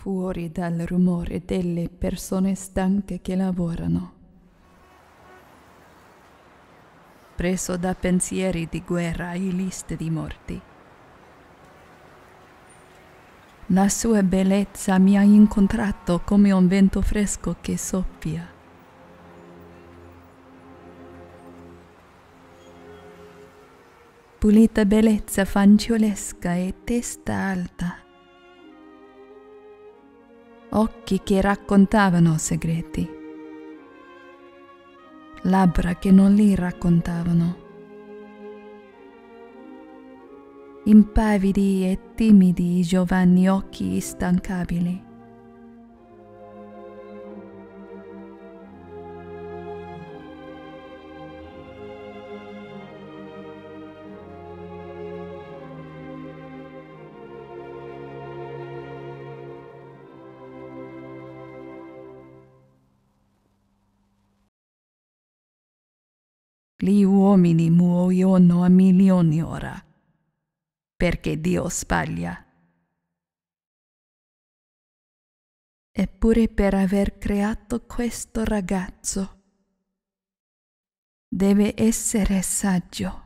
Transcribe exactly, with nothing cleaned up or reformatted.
fuori dal rumore delle persone stanche che lavorano. Preso da pensieri di guerra e liste di morti. La sua bellezza mi ha incontrato come un vento fresco che soffia. Pulita bellezza fanciullesca e testa alta. Occhi che raccontavano segreti. Labbra che non li raccontavano. Impavidi e timidi i giovanni occhi instancabili. Gli uomini muoiono a milioni ora, perché Dio sbaglia. Eppure per aver creato questo ragazzo, deve essere saggio.